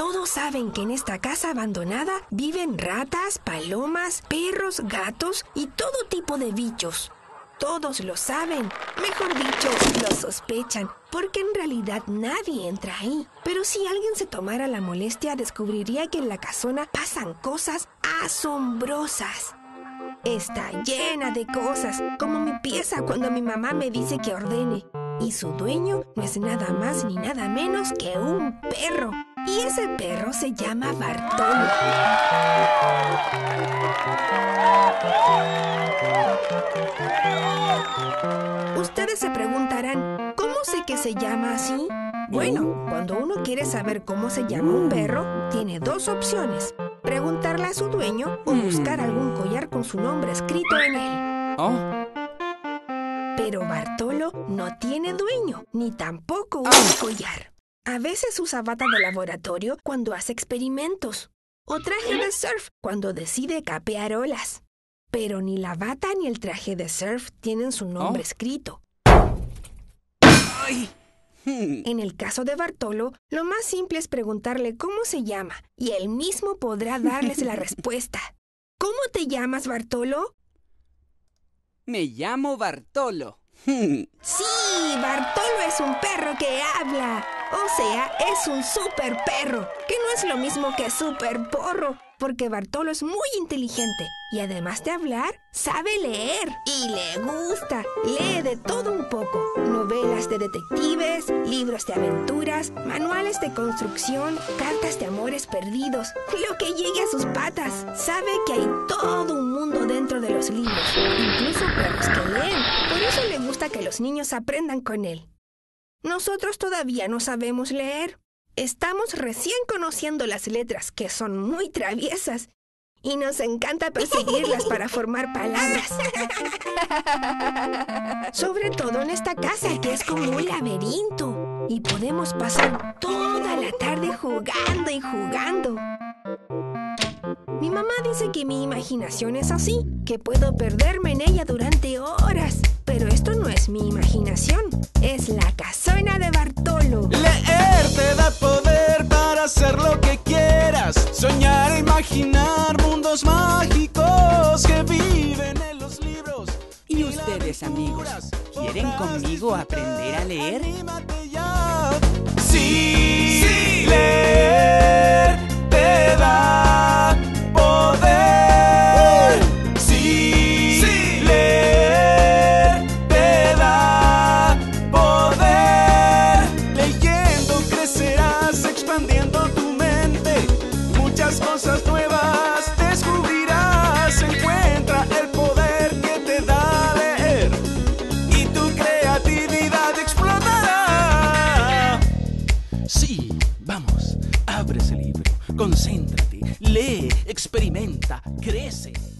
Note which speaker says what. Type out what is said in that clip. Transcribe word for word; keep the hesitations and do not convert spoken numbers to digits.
Speaker 1: Todos saben que en esta casa abandonada viven ratas, palomas, perros, gatos y todo tipo de bichos. Todos lo saben, mejor dicho, lo sospechan, porque en realidad nadie entra ahí. Pero si alguien se tomara la molestia, descubriría que en la casona pasan cosas asombrosas. Está llena de cosas, como mi pieza cuando mi mamá me dice que ordene. Y su dueño no es nada más ni nada menos que un perro. Y ese perro se llama Bartolo. Ustedes se preguntarán, ¿cómo sé que se llama así? Bueno, cuando uno quiere saber cómo se llama un perro, tiene dos opciones. Preguntarle a su dueño o buscar algún collar con su nombre escrito en él.
Speaker 2: Oh.
Speaker 1: Pero Bartolo no tiene dueño, ni tampoco un collar. A veces usa bata de laboratorio cuando hace experimentos, o traje de surf cuando decide capear olas. Pero ni la bata ni el traje de surf tienen su nombre
Speaker 2: oh.
Speaker 1: escrito.
Speaker 2: Ay.
Speaker 1: En el caso de Bartolo, lo más simple es preguntarle cómo se llama, y él mismo podrá darles la respuesta. ¿Cómo te llamas, Bartolo?
Speaker 2: Me llamo Bartolo.
Speaker 1: Sí, Bartolo es un perro que habla. O sea, es un super perro, que no es lo mismo que super porro, porque Bartolo es muy inteligente y además de hablar, sabe leer y le gusta. Lee de todo un poco, novelas de detectives, libros de aventuras, manuales de construcción, cartas de amores perdidos, lo que llegue a sus patas. Sabe que hay todo un mundo dentro de los libros, incluso perros que leen. Por eso le gusta que los niños aprendan con él. Nosotros todavía no sabemos leer. Estamos recién conociendo las letras, que son muy traviesas, y nos encanta perseguirlas para formar palabras. Sobre todo en esta casa, que es como un laberinto, y podemos pasar toda la tarde jugando y jugando. Mi mamá dice que mi imaginación es así, que puedo perderme en ella durante horas. Pero esto no es mi imaginación, es la casona de Bartolo.
Speaker 3: Leer te da poder para hacer lo que quieras. Soñar e imaginar mundos mágicos que viven en los libros.
Speaker 2: ¿Y ustedes, amigos, quieren conmigo aprender a leer?
Speaker 3: Sí, sí, leer te da poder. Sí, sí, leer te da poder. Leyendo crecerás, expandiendo tu mente. Muchas cosas nuevas descubrirás. Encuentra el poder que te da leer y tu creatividad explotará. Sí, vamos, abre ese libro, concéntrate, lee, experimenta, crece.